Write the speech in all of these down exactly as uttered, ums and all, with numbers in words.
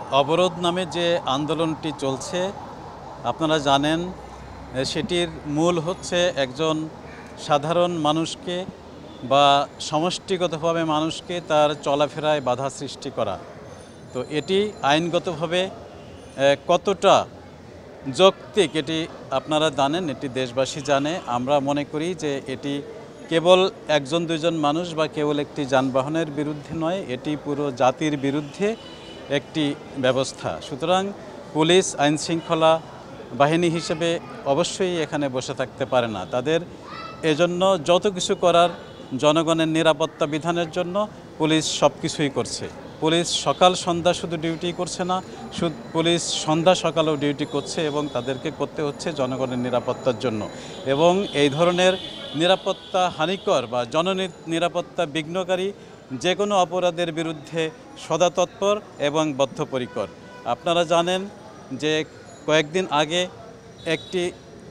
অবরোধ নামে যে আন্দোলনটি চলছে আপনারা জানেন, সেটির মূল হচ্ছে একজন সাধারণ মানুষকে বা সমষ্টিগতভাবে মানুষকে তার চলাফেরায় বাধা সৃষ্টি করা। তো এটি আইনগতভাবে কতটা যৌক্তিক এটি আপনারা জানেন, এটি দেশবাসী জানে। আমরা মনে করি যে এটি কেবল একজন দুইজন মানুষ বা কেবল একটি যানবাহনের বিরুদ্ধে নয়, এটি পুরো জাতির বিরুদ্ধে একটি ব্যবস্থা। সুতরাং পুলিশ আইনশৃঙ্খলা বাহিনী হিসেবে অবশ্যই এখানে বসে থাকতে পারে না। তাদের এজন্য যত কিছু করার জনগণের নিরাপত্তা বিধানের জন্য পুলিশ সব কিছুই করছে। পুলিশ সকাল সন্ধ্যা শুধু ডিউটি করছে না, শুধু পুলিশ সন্ধ্যা সকালেও ডিউটি করছে এবং তাদেরকে করতে হচ্ছে জনগণের নিরাপত্তার জন্য। এবং এই ধরনের নিরাপত্তা হানিকর বা জননিরাপত্তা বিঘ্নকারী যে কোনো অপরাধের বিরুদ্ধে সদা তৎপর এবং বদ্ধপরিকর। আপনারা জানেন যে কয়েকদিন আগে একটি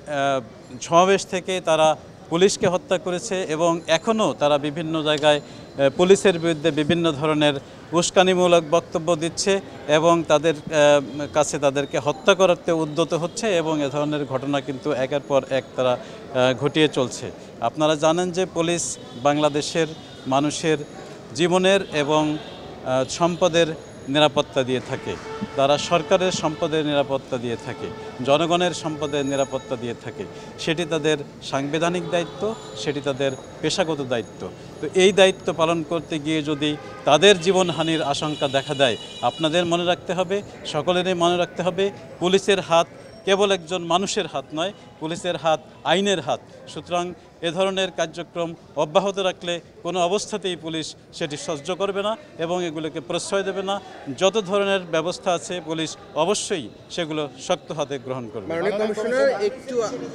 সমাবেশ থেকে তারা পুলিশকে হত্যা করেছে এবং এখনও তারা বিভিন্ন জায়গায় পুলিশের বিরুদ্ধে বিভিন্ন ধরনের উস্কানিমূলক বক্তব্য দিচ্ছে এবং তাদের কাছে তাদেরকে হত্যা করতে উদ্যত হচ্ছে এবং এ ধরনের ঘটনা কিন্তু একের পর এক তারা ঘটিয়ে চলছে। আপনারা জানেন যে পুলিশ বাংলাদেশের মানুষের জীবনের এবং সম্পদের নিরাপত্তা দিয়ে থাকে, তারা সরকারের সম্পদের নিরাপত্তা দিয়ে থাকে, জনগণের সম্পদের নিরাপত্তা দিয়ে থাকে। সেটি তাদের সাংবিধানিক দায়িত্ব, সেটি তাদের পেশাগত দায়িত্ব। তো এই দায়িত্ব পালন করতে গিয়ে যদি তাদের জীবনহানির আশঙ্কা দেখা দেয়, আপনাদের মনে রাখতে হবে, সকলেরই মনে রাখতে হবে, পুলিশের হাত কেবল একজন মানুষের হাত নয়, পুলিশের হাত আইনের হাত। সুতরাং এ ধরনের কার্যক্রম অব্যাহত রাখলে কোনো অবস্থাতেই পুলিশ সেটি সহ্য করবে না এবং এগুলোকে প্রশ্রয় দেবে না। যত ধরনের ব্যবস্থা আছে পুলিশ অবশ্যই সেগুলো শক্ত হাতে গ্রহণ করবে। একটু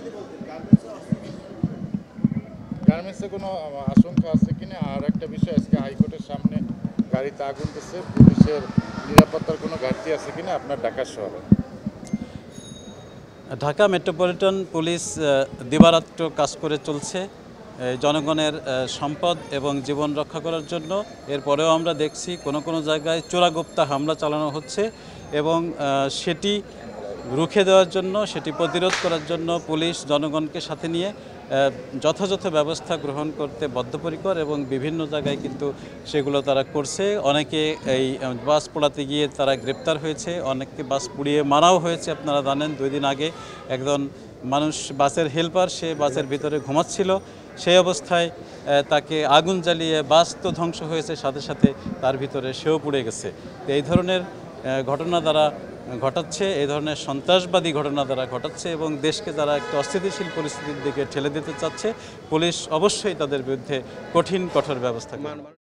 গার্মেন্টসে কোনো আশঙ্কা আছে কিনা? আর একটা বিষয়, আজকে হাইকোর্টের সামনে গাড়িতে আগুন দিচ্ছে, পুলিশের নিরাপত্তার কোনো ঘাটতি আছে কিনা আপনার ঢাকা শহরে? ঢাকা মেট্রোপলিটন পুলিশ দিবারাত্র কাজ করে চলছে জনগণের সম্পদ এবং জীবন রক্ষা করার জন্য। এরপরেও আমরা দেখছি কোনো কোনো জায়গায় চোরাগোপ্তা হামলা চালানো হচ্ছে এবং সেটি রুখে দেওয়ার জন্য, সেটি প্রতিরোধ করার জন্য পুলিশ জনগণকে সাথে নিয়ে যথাযথ ব্যবস্থা গ্রহণ করতে বদ্ধপরিকর এবং বিভিন্ন জায়গায় কিন্তু সেগুলো তারা করছে। অনেকে এই বাস পোড়াতে গিয়ে তারা গ্রেপ্তার হয়েছে, অনেককে বাস পুড়িয়ে মারাও হয়েছে। আপনারা জানেন দুই দিন আগে একজন মানুষ, বাসের হেল্পার, সে বাসের ভিতরে ঘুমাচ্ছিল, সেই অবস্থায় তাকে আগুন জ্বালিয়ে বাস তো ধ্বংস হয়েছে, সাথে সাথে তার ভিতরে সেও পুড়ে গেছে। তো এই ধরনের ঘটনা দ্বারা ঘটাচ্ছে, এই ধরনের সন্ত্রাসবাদী ঘটনা দ্বারা ঘটাচ্ছে এবং দেশকে তারা একটা অস্থিতিশীল পরিস্থিতির দিকে ঠেলে দিতে চাচ্ছে। পুলিশ অবশ্যই তাদের বিরুদ্ধে কঠিন কঠোর ব্যবস্থা করবে।